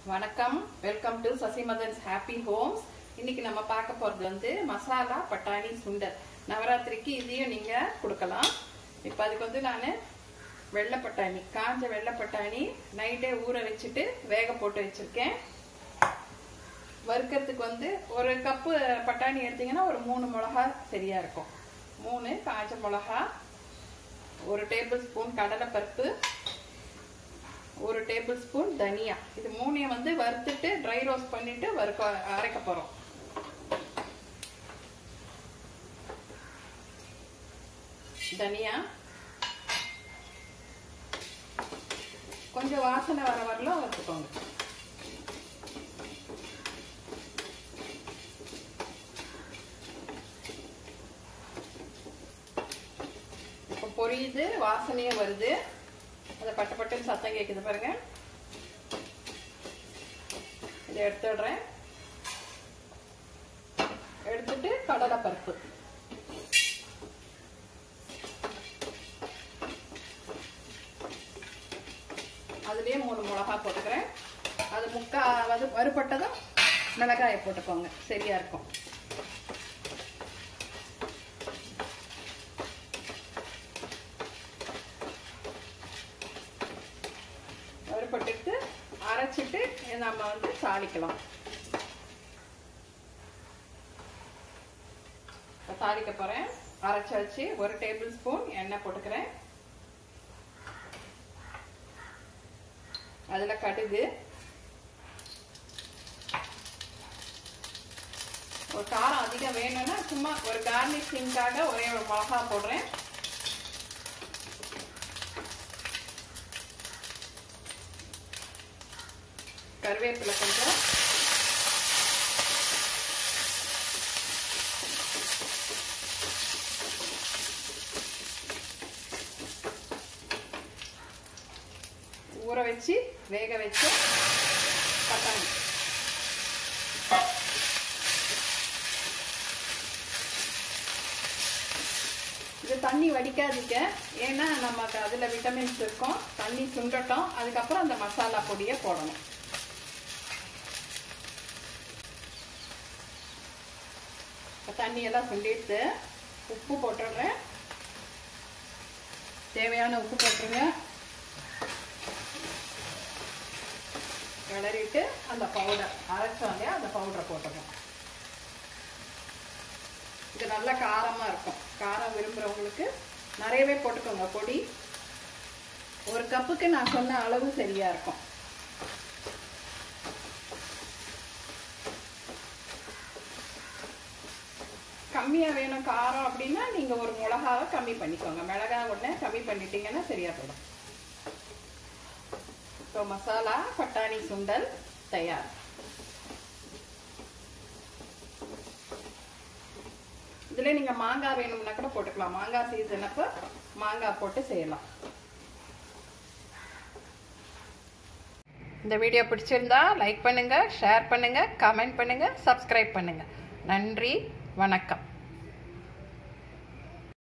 வணக்கம், welcome to Sasimathan's happy homes. இன்னைக்கு நம்ம பார்க்க போறது வந்து மசாலா பட்டாணி சுண்டல். நவராத்திரிக்கு இதையும் நீங்க கொடுக்கலாம். இப்போ அதுக்கு வந்து நான் வெள்ளை பட்டாணி, காஞ்ச வெள்ளை பட்டாணி நைட்டே ஊற வச்சுட்டு வேக போட்டு வச்சிருக்கேன். வறுக்கிறதுக்கு வந்து ஒரு கப்பு பட்டாணி எடுத்தீங்கன்னா ஒரு 3 மிளகா சரியா இருக்கும். 3 காஞ்ச மிளகா, 1 டேபிள் ஸ்பூன் கடலைப்பருப்பு, 1 டேபிள் ஸ்பூன் தனியா. இது 3 வந்து வறுத்துட்டு ட்ரை ரோஸ்ட் பண்ணிட்டு அரைக்க போறோம். தனியா கொஞ்சம் வாசனை வர வரலாம் வறுத்துக்கோங்க. இப்போ பொரியுது, வாசனையும் வருது. அதை பட்டு பட்டுன்னு சத்தம் கேட்குது பாருங்க. இதை எடுத்துடுறேன். எடுத்துட்டு கடலைப்பருப்பு, அதுலயே 3 மிளகா போட்டுக்கிறேன். அது வறுபட்டதும் மிளகாயை போட்டுக்கோங்க, சரியா இருக்கும். வறுபட்டுட்டு அரைச்சிட்டு நம்ம வந்து தாளிக்கலாம். தாளிக்க போறேன். அரைச்சி வச்சு 1 டேபிள் ஸ்பூன் எண்ணெய் போட்டுக்கிறேன். அதுல கடுகு, ஒரு காரம் அதிகம் வேணும்னா சும்மா ஒரு கார்னிஷிங்காக ஒரே ஒரு மிளகா போடுறேன். கருவேப்பிலை கொஞ்சம், ஊற வச்சு வேக வச்சு பட்டாணி, இது தண்ணி வடிக்காதீங்க, ஏன்னா நமக்கு அதுல விட்டமின்ஸ் இருக்கும். தண்ணி சுண்டட்டும், அதுக்கப்புறம் அந்த மசாலா பொடியை போடணும். தண்ணி எல்லாம் சுண்டிட்டு உப்பு போட்டுடுறேன். தேவையான உப்பு போட்டுருங்க. கிளறிட்டு அந்த பவுடர் அரைச்சோம் இல்லையா, அந்த பவுடரை போட்டுருங்க. இது நல்லா காரமா இருக்கும். காரம் விரும்புறவங்களுக்கு நிறையவே போட்டுக்கோங்க பொடி. 1 கப்புக்கு நான் சொன்ன அளவு சரியா இருக்கும். கம்மியா வேணும் காரம் அப்படின்னா நீங்க 1 மிளகாவை கம்மி பண்ணிக்கோங்க. மிளகாய் உடனே கம்மி பண்ணிட்டீங்கன்னா சரியா போடும். இப்போ மசாலா பட்டாணி சுண்டல் தயார். இதுல நீங்க மாங்காய் வேணும்னா கூட போட்டுக்கலாம். மாங்காய் சீசன் அப்ப மாங்காய் போட்டு செய்யலாம். இந்த வீடியோ பிடிச்சிருந்தா லைக் பண்ணுங்க, ஷேர் பண்ணுங்க, கமெண்ட் பண்ணுங்க, சப்ஸ்கிரைப் பண்ணுங்க. நன்றி, வணக்கம்.